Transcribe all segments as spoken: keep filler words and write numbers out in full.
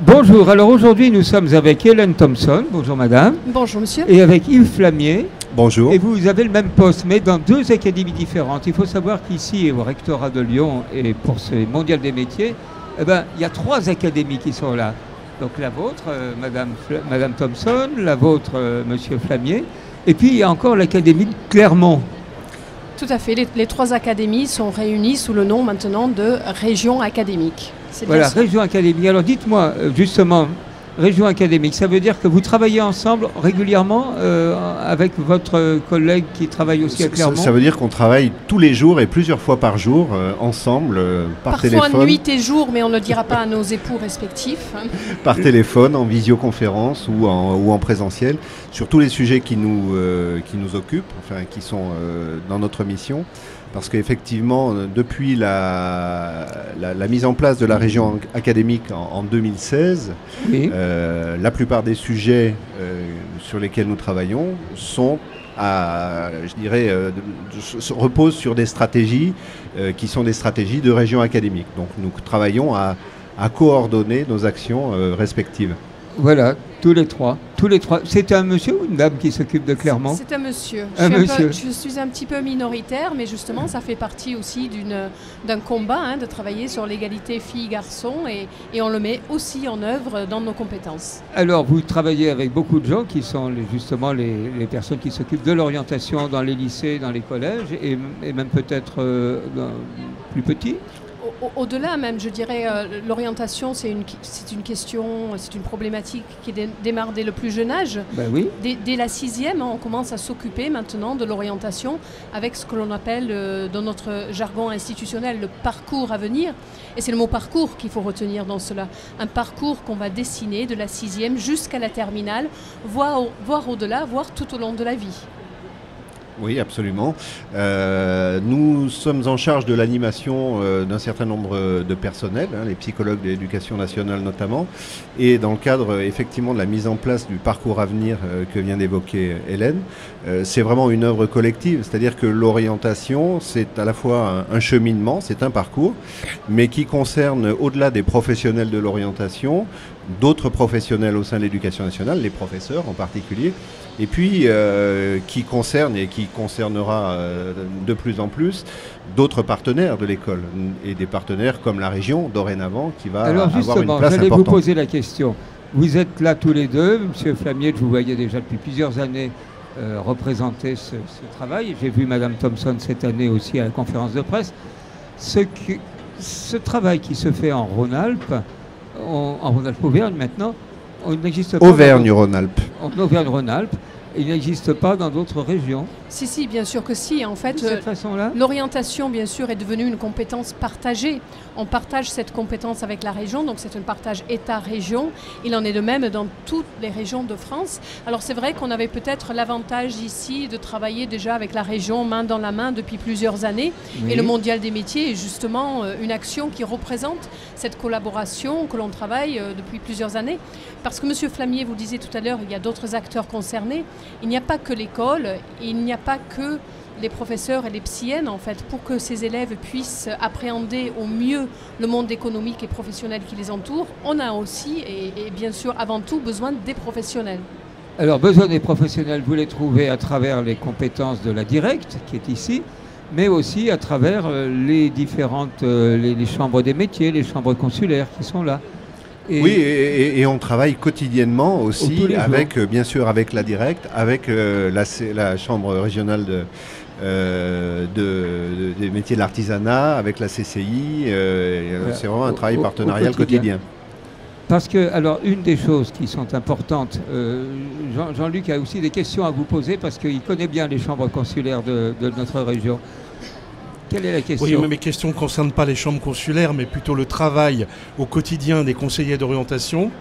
Bonjour, alors aujourd'hui nous sommes avec Hélène Thompson, bonjour madame. Bonjour monsieur. Et avec Yves Flamier. Bonjour. Et vous avez le même poste, mais dans deux académies différentes. Il faut savoir qu'ici, au rectorat de Lyon, et pour ce mondial des métiers, eh ben, il y a trois académies qui sont là. Donc la vôtre, euh, madame, madame Thompson, la vôtre, euh, monsieur Flamier, et puis il y a encore l'académie de Clermont. Tout à fait, les, les trois académies sont réunies sous le nom maintenant de région académique. Voilà, région académique. Alors dites-moi, justement, région académique, ça veut dire que vous travaillez ensemble régulièrement euh, avec votre collègue qui travaille aussi à Clermont? Ça, ça veut dire qu'on travaille tous les jours et plusieurs fois par jour euh, ensemble, euh, par Parfois téléphone. Parfois nuit et jour, mais on ne le dira pas à nos époux respectifs. Par téléphone, en visioconférence ou en, ou en présentiel, sur tous les sujets qui nous, euh, qui nous occupent, enfin qui sont euh, dans notre mission. Parce qu'effectivement, depuis la, la, la mise en place de la région académique en, en deux mille seize, oui. euh, la plupart des sujets euh, sur lesquels nous travaillons sont, à, je dirais, euh, de, de, reposent sur des stratégies euh, qui sont des stratégies de région académique. Donc nous travaillons à, à coordonner nos actions euh, respectives. Voilà, tous les trois. Tous les trois. C'est un monsieur ou une dame qui s'occupe de Clermont? C'est un monsieur. Un je, suis monsieur. Un peu, je suis un petit peu minoritaire, mais justement, ça fait partie aussi d'un combat hein, de travailler sur l'égalité filles-garçons et, et on le met aussi en œuvre dans nos compétences. Alors, vous travaillez avec beaucoup de gens qui sont les, justement les, les personnes qui s'occupent de l'orientation dans les lycées, dans les collèges et, et même peut-être euh, plus petits. Au-delà même, je dirais, euh, l'orientation, c'est une, une question, c'est une problématique qui dé démarre dès le plus jeune âge. Ben oui. Dès, dès la sixième, on commence à s'occuper maintenant de l'orientation avec ce que l'on appelle, euh, dans notre jargon institutionnel, le parcours à venir. Et c'est le mot parcours qu'il faut retenir dans cela. Un parcours qu'on va dessiner de la sixième jusqu'à la terminale, voire, voire au-delà, voire tout au long de la vie. Oui, absolument. Euh, nous sommes en charge de l'animation euh, d'un certain nombre de personnels, hein, les psychologues de l'éducation nationale notamment, et dans le cadre effectivement de la mise en place du parcours à venir euh, que vient d'évoquer Hélène, euh, c'est vraiment une œuvre collective, c'est-à-dire que l'orientation, c'est à la fois un, un cheminement, c'est un parcours, mais qui concerne au-delà des professionnels de l'orientation, d'autres professionnels au sein de l'éducation nationale, les professeurs en particulier, et puis euh, qui concerne et qui concernera euh, de plus en plus d'autres partenaires de l'école et des partenaires comme la région dorénavant qui va Alors avoir une place importante. Alors justement, j'allais vous poser la question. Vous êtes là tous les deux, Monsieur Flamier, je vous voyais déjà depuis plusieurs années euh, représenter ce, ce travail. J'ai vu Madame Thompson cette année aussi à la conférence de presse. Ce, qui, ce travail qui se fait en Rhône-Alpes, en, en Rhône-Alpes-Auvergne maintenant, il n'existe pas. Auvergne-Rhône-Alpes. En Auvergne-Rhône-Alpes. Il n'existe pas dans d'autres régions? Si, si, bien sûr que si. En fait, de cette façon-là, l'orientation, bien sûr, est devenue une compétence partagée. On partage cette compétence avec la région, donc c'est un partage État-région. Il en est de même dans toutes les régions de France. Alors c'est vrai qu'on avait peut-être l'avantage ici de travailler déjà avec la région main dans la main depuis plusieurs années. Oui. Et le Mondial des métiers est justement une action qui représente cette collaboration que l'on travaille depuis plusieurs années. Parce que Monsieur Flamier, vous disiez tout à l'heure, il y a d'autres acteurs concernés. Il n'y a pas que l'école, il n'y a pas que les professeurs et les psyènes, en fait, pour que ces élèves puissent appréhender au mieux le monde économique et professionnel qui les entoure. On a aussi, et, et bien sûr, avant tout, besoin des professionnels. Alors, besoin des professionnels, vous les trouvez à travers les compétences de la directe, qui est ici, mais aussi à travers les différentes, les, les chambres des métiers, les chambres consulaires qui sont là. Et oui, et, et on travaille quotidiennement aussi, avec, euh, bien sûr, avec la directe, avec euh, la, la chambre régionale de, euh, de, de, des métiers de l'artisanat, avec la C C I. Euh, voilà. C'est vraiment un travail au, partenarial au quotidien. quotidien. Parce que, alors, une des choses qui sont importantes, euh, Jean, Jean-Luc a aussi des questions à vous poser parce qu'il connaît bien les chambres consulaires de, de notre région. Quelle est la question? Oui, mais mes questions ne concernent pas les chambres consulaires, mais plutôt le travail au quotidien des conseillers d'orientation.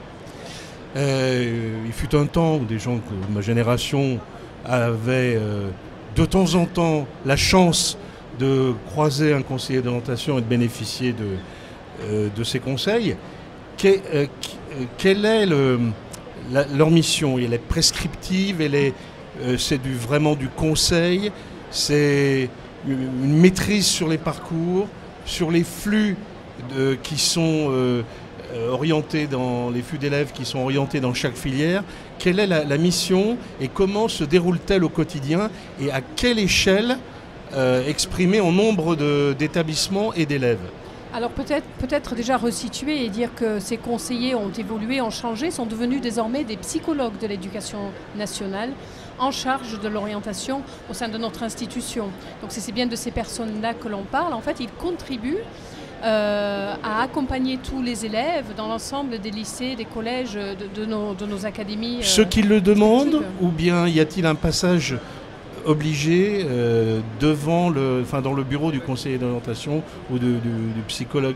Euh, il fut un temps où des gens de ma génération avaient euh, de temps en temps la chance de croiser un conseiller d'orientation et de bénéficier de, euh, de ses conseils. Quel, euh, quelle est le, la, leur mission? Elle est prescriptive, elle est, euh, c'est du, vraiment du conseil, c'est une maîtrise sur les parcours, sur les flux de, qui sont euh, euh, orientés dans les flux d'élèves qui sont orientés dans chaque filière. Quelle est la, la mission et comment se déroule-t-elle au quotidien et à quelle échelle euh, exprimée en nombre de, d'établissements et d'élèves? Alors peut-être peut-être déjà resituer et dire que ces conseillers ont évolué, ont changé, sont devenus désormais des psychologues de l'éducation nationale en charge de l'orientation au sein de notre institution. Donc c'est bien de ces personnes-là que l'on parle. En fait, ils contribuent euh, à accompagner tous les élèves dans l'ensemble des lycées, des collèges, de, de, nos, de nos académies. Euh, Ceux qui le demandent, ou bien y a-t-il un passage obligé euh, devant le, enfin, dans le bureau du conseiller d'orientation ou de, du, du psychologue?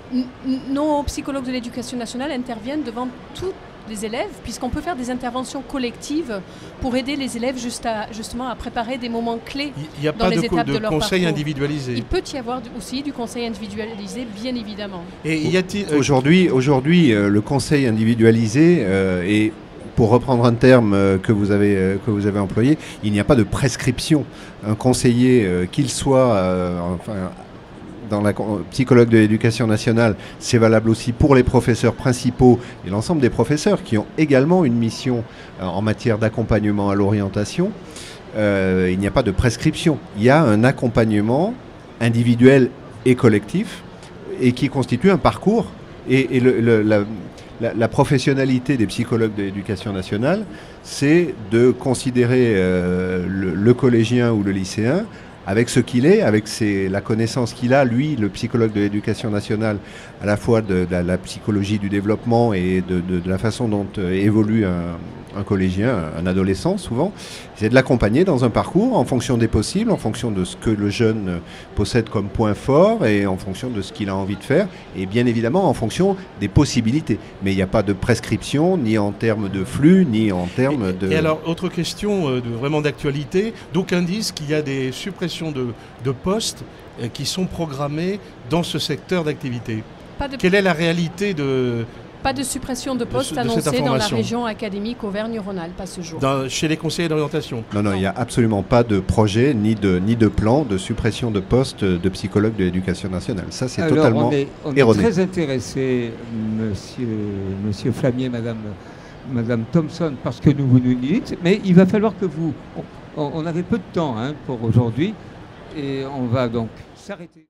Nos psychologues de l'éducation nationale interviennent devant tous les élèves, puisqu'on peut faire des interventions collectives pour aider les élèves juste à, justement à préparer des moments clés Il n'y a dans pas les de, étapes de, de leur conseil parcours. individualisé. Il peut y avoir aussi du conseil individualisé, bien évidemment. Et y a-t-il euh, Aujourd'hui, aujourd'hui euh, le conseil individualisé euh, est, pour reprendre un terme euh, que vous avez euh, que vous avez employé, il n'y a pas de prescription. Un conseiller, euh, qu'il soit euh, enfin, dans la psychologue de l'éducation nationale, c'est valable aussi pour les professeurs principaux et l'ensemble des professeurs qui ont également une mission euh, en matière d'accompagnement à l'orientation. Euh, il n'y a pas de prescription. Il y a un accompagnement individuel et collectif et qui constitue un parcours. Et, et le, le, la, la, la professionnalité des psychologues de l'éducation nationale, c'est de considérer euh, le, le collégien ou le lycéen avec ce qu'il est, avec ses, la connaissance qu'il a, lui, le psychologue de l'éducation nationale, à la fois de, de la, la psychologie du développement et de, de, de la façon dont euh, évolue un, un collégien, un adolescent souvent, c'est de l'accompagner dans un parcours en fonction des possibles, en fonction de ce que le jeune possède comme point fort et en fonction de ce qu'il a envie de faire et bien évidemment en fonction des possibilités. Mais il n'y a pas de prescription, ni en termes de flux, ni en termes et, de... Et alors, autre question euh, de, vraiment d'actualité, d'aucuns disent qu'il y a des suppressions de, de postes euh, qui sont programmées dans ce secteur d'activité. De... Quelle est la réalité de... Pas de suppression de postes de, de annoncée dans la région académique Auvergne-Rhône-Alpes à ce jour. Dans, chez les conseillers d'orientation? Non, non, il n'y a absolument pas de projet ni de, ni de plan de suppression de postes de psychologues de l'éducation nationale. Ça, c'est totalement on est, on erroné. On est très intéressé, monsieur, monsieur Flamier, madame, madame Thompson, parce que nous vous nous dites, mais il va falloir que vous... On, on avait peu de temps hein, pour aujourd'hui et on va donc s'arrêter.